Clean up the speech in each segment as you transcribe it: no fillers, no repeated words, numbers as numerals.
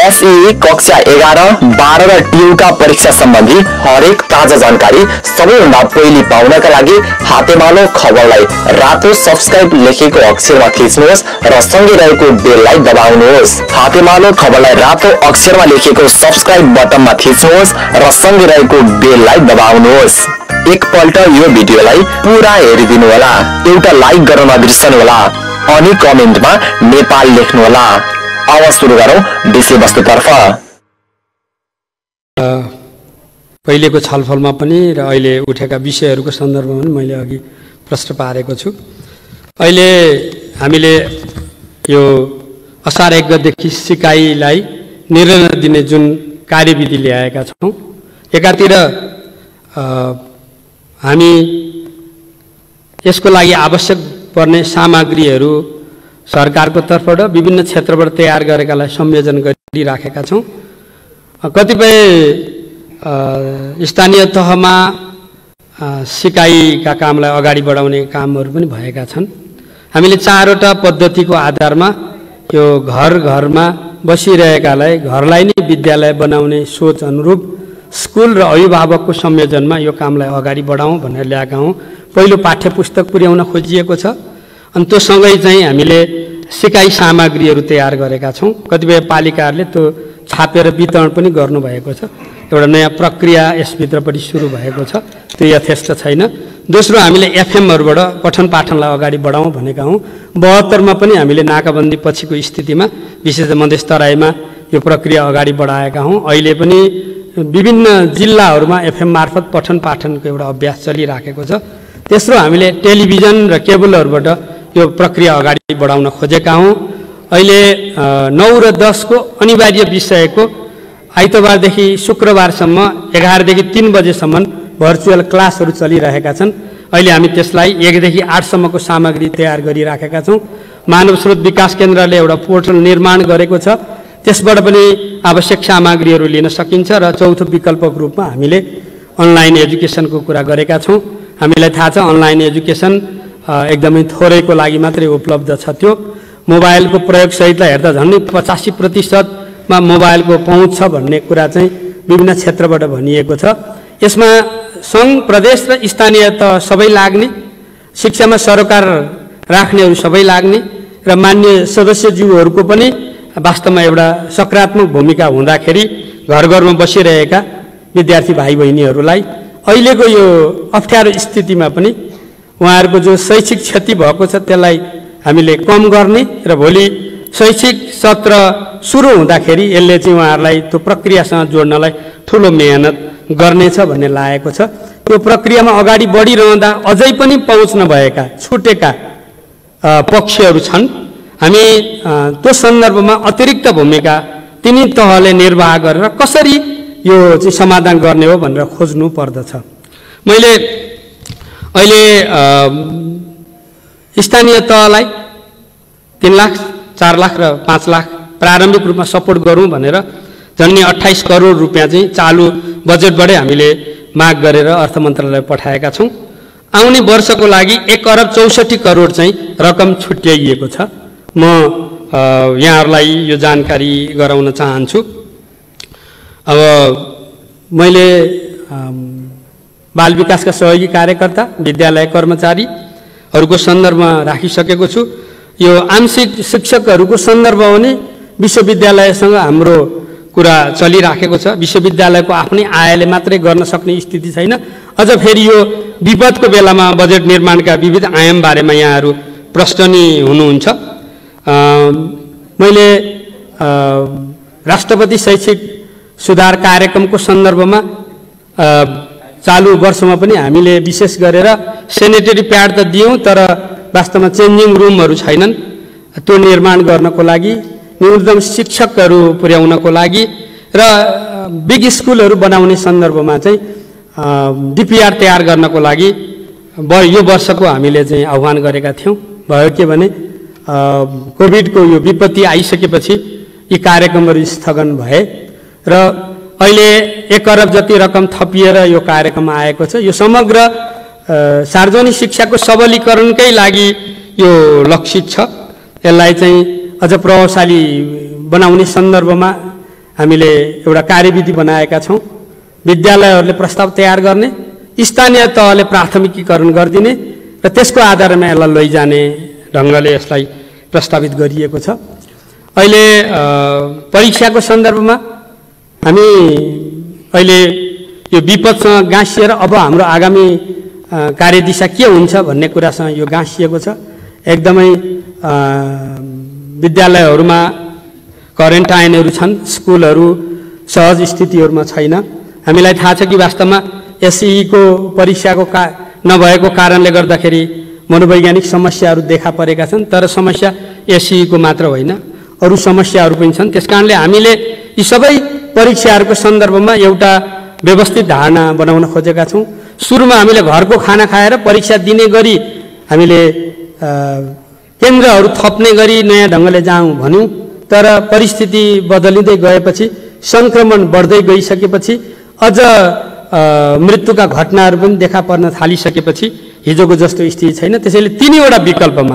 एसई कक्षा 11, 12 र टियुका परीक्षा सम्बन्धी हरेक ताजा जानकारी सबैभन्दा पहिले पाउनका लागि हातेमालो खबरलाई रातो सब्स्क्राइब लेखेको अक्षरमा थिच्नुहोस् र सँगै रहेको बेललाई दबाउनुहोस्। हातेमालो खबरलाई रातो अक्षरमा लेखेको सब्स्क्राइब बटनमा थिच्नुहोस् र सँगै रहेको बेललाई दबाउनुहोस्। एकपल्ट यो भिडियोलाई पुरा हेरिदिनु होला, एउटा लाइक गर्न नबिर्सनु होला अनि कमेन्टमा नेपाल लेख्नु होला। अब सुरु गरौँ विषयवस्तुतर्फ। पहिलेको छलफलमा पनि र अहिले उठेका विषयहरूको सन्दर्भमा पनि मैले अघि प्रश्न पारेको छु। अहिले हामीले यो असार 1 गतेदेखि सिकाइलाई निर्णय दिने जुन कार्यविधि ल्याएका छौँ, एकातिर हामी यसको लागि आवश्यक पर्ने सामग्रीहरू सरकारको तर्फबाट विभिन्न क्षेत्रबाट तयार गरेकालाई संयोजन गरिराखेका छौँ। कतिपय स्थानीय तहमा सिकाइका कामलाई अगाडि बढाउने कामहरू पनि भएका छन्। हामीले 4वटा पद्धतिको आधारमा यो घर घरमा बसिरहेकालाई घरलाई नै विद्यालय बनाउने सोच अनुरूप स्कुल र अभिभावकको संयोजनमा यो कामलाई अगाडि बढाउँ भनेर ल्याएका हौँ। पहिलो पाठ्यपुस्तक पुर्याउन खोजिएको छ अनि त्योसँगै चाहिँ हामीले सिकाइ सामग्रीहरू तयार गरेका छौँ। कतिपय पालिकाहरूले त्यो छापेर वितरण पनि गर्नुभएको छ। एउटा नयाँ प्रक्रिया यसभित्र पनि सुरु भएको छ, त्यो यथेष्ट छैन। दोस्रो, हामीले एफएमहरूबाट पठन पाठनलाई अगाडि बढाउँ भनेका हौँ। 72मा पनि हामीले नाकाबन्दी पछिको स्थितिमा विशेष मधेस तराईमा यो प्रक्रिया अगाडि बढाएका हौँ। अहिले पनि विभिन्न जिल्लाहरूमा एफएम मार्फत पठन पाठनको एउटा अभ्यास चलिराखेको छ। तेस्रो, हामीले टेलिभिजन र केबलहरूबाट यो प्रक्रिया अगाडि बढाउन खोजेका हौँ। अहिले 9 र 10 को अनिवार्य विषयको आइतबारदेखि शुक्रबारसम्म 11 देखि 3 बजेसम्म भर्चुअल क्लासहरू चलिरहेका छन्। अहिले हामी त्यसलाई 1 देखि 8 सम्मको सामग्री तयार गरिराखेका छौँ। मानव स्रोत विकास केन्द्रले एउटा पोर्टल निर्माण गरेको छ, त्यसबाट पनि आवश्यक सामग्रीहरू लिन सकिन्छ। र चौथो विकल्पको रूपमा हामीले अनलाइन एजुकेसनको कुरा गरेका छौँ। हामीलाई थाहा छ अनलाइन एजुकेसन एकदमै थोरैको लागि मात्रै उपलब्ध छ। त्यो मोबाइलको प्रयोगसहितलाई हेर्दा झन्डै 85%मा मोबाइलको पहुँच छ भन्ने कुरा चाहिँ विभिन्न क्षेत्रबाट भनिएको छ। यसमा सङ्घ, प्रदेश र स्थानीय तह सबै लाग्ने, शिक्षामा सरकार राख्नेहरू सबै लाग्ने र मान्य सदस्यज्यूहरूको पनि वास्तवमा एउटा सकारात्मक भूमिका हुँदाखेरि घर घरमा बसिरहेका विद्यार्थी भाइ बहिनीहरूलाई अहिलेको यो अप्ठ्यारो स्थितिमा पनि उहाँहरूको जो शैक्षिक क्षति भएको छ त्यसलाई हामीले कम गर्ने र भोलि शैक्षिक सत्र सुरु हुँदाखेरि यसले चाहिँ उहाँहरूलाई त्यो प्रक्रियासँग जोड्नलाई ठुलो मेहनत गर्नेछ भन्ने लागेको छ। त्यो प्रक्रियामा अगाडि बढिरहँदा अझै पनि पहुँच नभएका छुटेका पक्षहरू छन्। हामी त्यो सन्दर्भमा अतिरिक्त भूमिका तिनी तहले निर्वाह गरेर कसरी यो चाहिँ समाधान गर्ने हो भनेर खोज्नु पर्दछ। मैले अहिले स्थानीय तहलाई 3 लाख, 4 लाख र 5 लाख प्रारम्भिक रूपमा सपोर्ट गरौँ भनेर झन्डै 28 करोड रुपियाँ चाहिँ चालु बजेटबाटै हामीले माग गरेर अर्थ मन्त्रालयलाई पठाएका छौँ। आउने वर्षको लागि 1 अरब 64 करोड चाहिँ रकम छुट्याइएको छ। म यहाँहरूलाई यो जानकारी गराउन चाहन्छु। अब मैले बाल विकासका सहयोगी कार्यकर्ता, विद्यालय कर्मचारीहरूको सन्दर्भमा राखिसकेको छु। यो आंशिक शिक्षकहरूको सन्दर्भमा पनि विश्वविद्यालयसँग हाम्रो कुरा चलिराखेको छ। विश्वविद्यालयको आफ्नै आयले मात्रै गर्न सक्ने स्थिति छैन। अझ फेरि यो विपदको बेलामा बजेट निर्माणका विविध आयाम बारेमा यहाँहरू प्रश्न नि हुनुहुन्छ। मैले राष्ट्रपति शैक्षिक सुधार कार्यक्रमको सन्दर्भमा चालु वर्षमा पनि हामीले विशेष गरेर सेनेटरी प्याड त दियौँ, तर वास्तवमा चेन्जिङ रुमहरू छैनन्। त्यो निर्माण गर्नको लागि, न्यूनतम शिक्षकहरू पुर्याउनको लागि र बिग स्कुलहरू बनाउने सन्दर्भमा चाहिँ डिपिआर तयार गर्नको लागि यो वर्षको हामीले चाहिँ आह्वान गरेका थियौँ। भयो के भने कोभिडको यो विपत्ति आइसकेपछि यी कार्यक्रमहरू स्थगन भए र अहिले 1 अरब जति रकम थपिएर यो कार्यक्रम आएको छ। यो समग्र सार्वजनिक शिक्षाको सबलीकरणकै लागि यो लक्षित छ। यसलाई चाहिँ अझ प्रभावशाली बनाउने सन्दर्भमा हामीले एउटा कार्यविधि बनाएका छौँ। विद्यालयहरूले प्रस्ताव तयार गर्ने, स्थानीय तहले प्राथमिकीकरण गरिदिने र त्यसको आधारमा यसलाई लैजाने ढङ्गले यसलाई प्रस्तावित गरिएको छ। अहिले परीक्षाको सन्दर्भमा हामी अहिले यो विपदसँग गाँसिएर अब हाम्रो आगामी कार्यदिशा के हुन्छ भन्ने कुरासँग यो गाँसिएको छ। एकदमै विद्यालयहरूमा क्वारेन्टाइनहरू छन्, स्कुलहरू सहज स्थितिहरूमा छैन। हामीलाई थाहा छ कि वास्तवमा एसईको परीक्षाको नभएको कारणले गर्दाखेरि मनोवैज्ञानिक समस्याहरू देखा परेका छन्। तर समस्या एसईको मात्र होइन, अरू समस्याहरू पनि छन्। त्यसकारणले हामीले यी सबै परीक्षाहरूको सन्दर्भमा एउटा व्यवस्थित धारणा बनाउन खोजेका छौँ। सुरुमा हामीले घरको खाना खाएर परीक्षा दिने गरी हामीले केन्द्रहरू थप्ने गरी नयाँ ढङ्गले जाउँ भन्यौँ। तर परिस्थिति बदलिँदै गएपछि, सङ्क्रमण बढ्दै गइसकेपछि, अझ मृत्युका घटनाहरू पनि देखा पर्न थालिसकेपछि हिजोको जस्तो स्थिति छैन। त्यसैले तिनैवटा विकल्पमा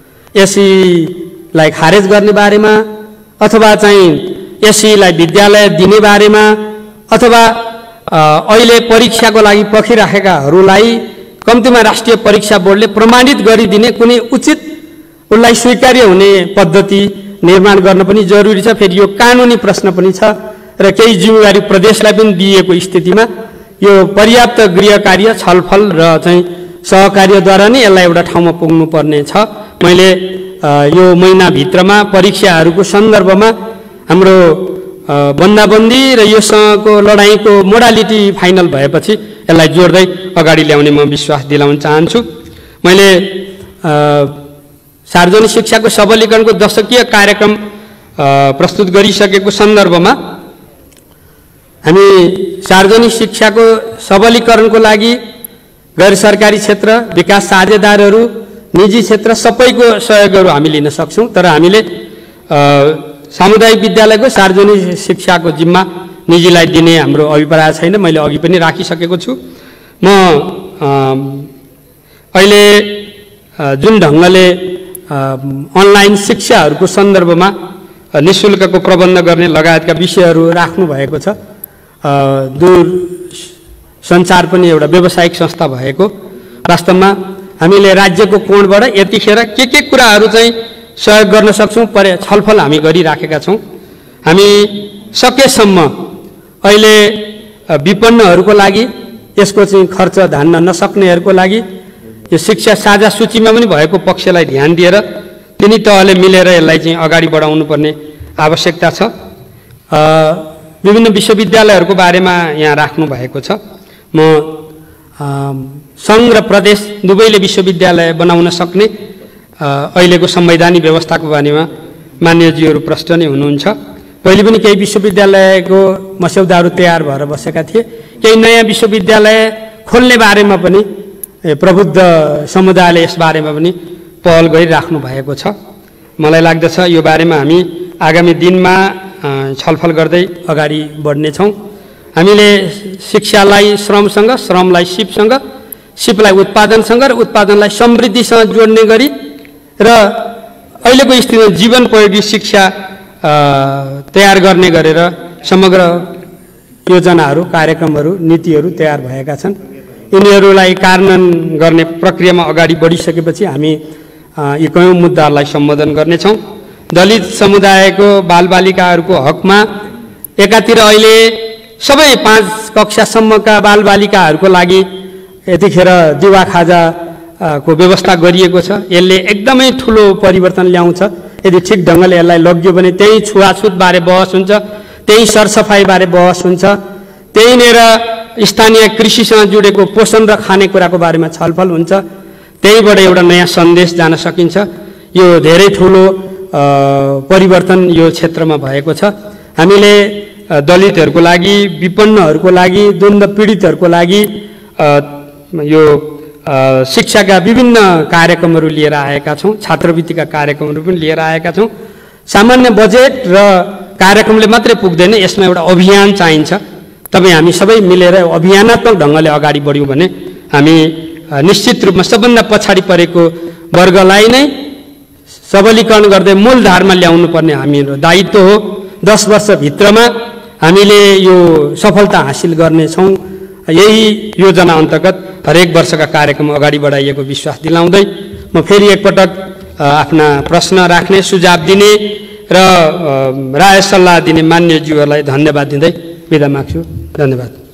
एसईलाई खारेज गर्ने बारेमा, अथवा चाहिँ एसईलाई विद्यालय दिने बारेमा, अथवा अहिले परीक्षाको लागि पर्खिराखेकाहरूलाई कम्तीमा राष्ट्रिय परीक्षा बोर्डले प्रमाणित गरिदिने कुनै उचित उसलाई स्वीकार्य हुने पद्धति निर्माण गर्न पनि जरुरी छ। फेरि यो कानुनी प्रश्न पनि छ र केही जिम्मेवारी प्रदेशलाई पनि दिएको स्थितिमा यो पर्याप्त गृह कार्य, छलफल र चाहिँ सहकार्यद्वारा नै यसलाई एउटा ठाउँमा पुग्नुपर्ने छ। मैले यो महिनाभित्रमा परीक्षाहरूको सन्दर्भमा हाम्रो बन्दाबन्दी र योसँगको लडाइँको मोडालिटी फाइनल भएपछि यसलाई जोड्दै अगाडि ल्याउने म विश्वास दिलाउन चाहन्छु। मैले सार्वजनिक शिक्षाको सबलीकरणको दशकीय कार्यक्रम प्रस्तुत गरिसकेको सन्दर्भमा हामी सार्वजनिक शिक्षाको सबलीकरणको लागि गैर सरकारी क्षेत्र, विकास साझेदारहरू, निजी क्षेत्र सबैको सहयोगहरू हामी लिन सक्छौँ। तर हामीले सामुदायिक विद्यालयको सार्वजनिक शिक्षाको जिम्मा निजीलाई दिने हाम्रो अभिप्राय छैन। मैले अघि पनि राखिसकेको छु। म अहिले जुन ढङ्गले अनलाइन शिक्षाहरूको सन्दर्भमा निःशुल्कको प्रबन्ध गर्ने लगायतका विषयहरू राख्नु भएको छ। दूर सञ्चार पनि एउटा व्यावसायिक संस्था भएको वास्तवमा हामीले राज्यको कोणबाट यतिखेर के कुराहरू चाहिँ सहयोग गर्न सक्छौँ छलफल हामी गरिराखेका छौँ। हामी सकेसम्म अहिले विपन्नहरूको लागि, यसको चाहिँ खर्च धान्न नसक्नेहरूको लागि यो शिक्षा साझा सूचीमा पनि भएको पक्षलाई ध्यान दिएर तिनी तहले मिलेर यसलाई चाहिँ अगाडि बढाउनु पर्ने आवश्यकता छ। विभिन्न विश्वविद्यालयहरूको बारेमा यहाँ राख्नु भएको छ। म सङ्घ र प्रदेश दुवैले विश्वविद्यालय बनाउन सक्ने अहिलेको संवैधानिक व्यवस्थाको बारेमा मान्यजीहरू प्रष्ट नै हुनुहुन्छ। पहिले पनि केही विश्वविद्यालयको मस्यौदाहरू तयार भएर बसेका थिए। केही नयाँ विश्वविद्यालय खोल्ने बारेमा पनि प्रबुद्ध समुदायले यस बारेमा पनि पहल गरिराख्नु भएको छ। मलाई लाग्दछ यो बारेमा हामी आगामी दिनमा छलफल गर्दै अगाडि बढ्नेछौँ। हामीले शिक्षालाई श्रमसँग, श्रमलाई सिपसँग, सिपलाई उत्पादनसँग र उत्पादनलाई समृद्धिसँग जोड्ने गरी र अहिलेको स्थितिमा जीवनोपयोगी शिक्षा तयार गर्ने गरेर समग्र योजनाहरू, कार्यक्रमहरू, नीतिहरू तयार भएका छन्। यिनीहरूलाई कार्यान्वयन गर्ने प्रक्रियामा अगाडि बढिसकेपछि हामी यी कयौँ मुद्दाहरूलाई सम्बोधन गर्नेछौँ। दलित समुदायको बालबालिकाहरूको हकमा एकातिर अहिले सबै 5 कक्षासम्मका बालबालिकाहरूको लागि यतिखेर दिवा खाजाको व्यवस्था गरिएको छ। यसले एकदमै ठुलो परिवर्तन ल्याउँछ। यदि ठिक ढङ्गले यसलाई लग्यो भने त्यही छुवाछुतबारे बहस हुन्छ, त्यही सरसफाइबारे बहस हुन्छ, त्यहीँनिर स्थानीय कृषिसँग जोडेको पोषण र खानेकुराको बारेमा छलफल हुन्छ। त्यहीबाट एउटा नयाँ सन्देश जान सकिन्छ। यो धेरै ठुलो परिवर्तन यो क्षेत्रमा भएको छ। हामीले दलितहरूको लागि, विपन्नहरूको लागि, द्वन्द्व पीडितहरूको लागि यो शिक्षाका विभिन्न कार्यक्रमहरू लिएर आएका छौँ। छात्रवृत्तिका कार्यक्रमहरू पनि लिएर आएका छौँ। सामान्य बजेट र कार्यक्रमले मात्रै पुग्दैन, यसमा एउटा अभियान चाहिन्छ। तपाईँ हामी सबै मिलेर अभियानात्मक ढङ्गले अगाडि बढ्यौँ भने हामी निश्चित रूपमा सबभन्दा पछाडि परेको वर्गलाई नै सबलीकरण गर्दै मूलधारमा ल्याउनु पर्ने हाम्रो दायित्व हो। 10 वर्षभित्रमा हामीले यो सफलता हासिल गर्नेछौँ। यही योजना अन्तर्गत हरेक वर्षका कार्यक्रम अगाडि बढाइएको विश्वास दिलाउँदै म फेरि एकपटक आफ्ना प्रश्न राख्ने, सुझाव दिने र राय सल्लाह दिने मान्यज्यूहरूलाई धन्यवाद दिँदै बिदा माग्छु। धन्यवाद।